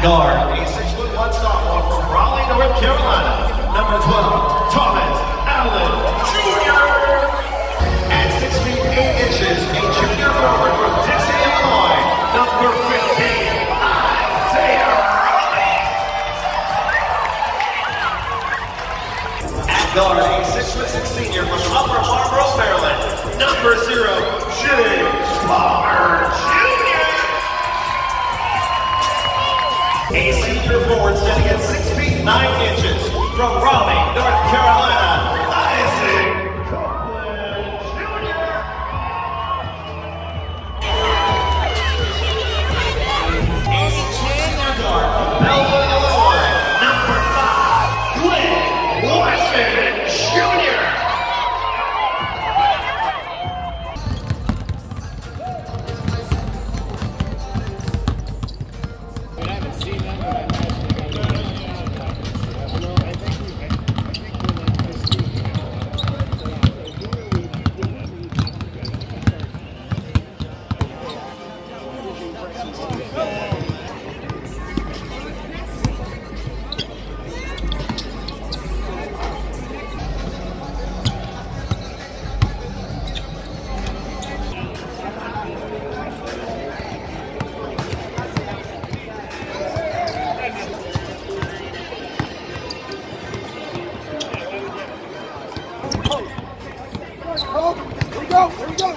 guard, a 6'1" sophomore from Raleigh, North Carolina, number 12, Thomas Allen Jr. At 6 feet 8 inches, a junior forward from Dixie, Illinois, number 15, Isaiah Raleigh. At guard, a 6'6" senior from Upper Marlboro, Maryland, number 0, James Palmer Jr. A senior forward standing at 6 feet 9 inches from Raleigh, North Carolina, Isaac Copeland Jr. A senior guard from Belleville, Illinois, number 5, Glenn Wesson Jr. Here we go.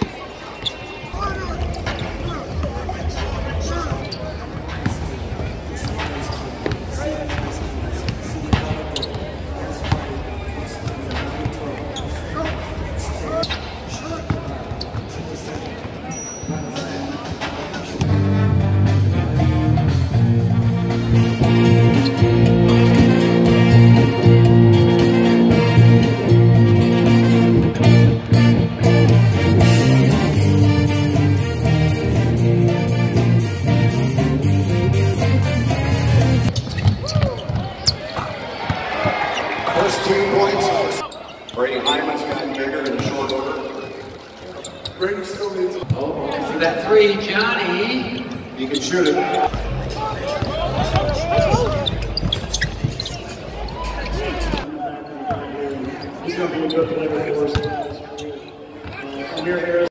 First 2 points. Brady Hyman's gotten bigger in short order. Brady still needs it. Oh, for that 3, Johnny. He can shoot it. He's going to be a good player for us. Amir Harris.